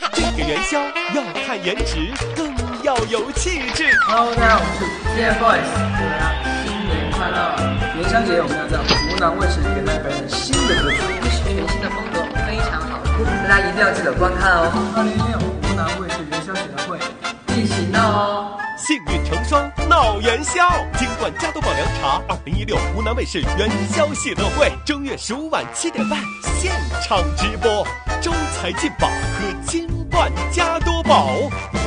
这个元宵要看颜值，更要有气质。 Hello， 大家好，我是 TFBOYS， 祝大家新年快乐！元宵节我们要在湖南卫视给大家表演新的歌曲， 这是全新的风格，非常好， 大家一定要记得观看哦。2016湖南卫视元宵节会一起闹哦！ 幸运成双闹元宵，金冠加多宝凉茶，2016湖南卫视元宵喜乐会，正月15晚7点半现场直播，招财进宝喝金冠加多宝。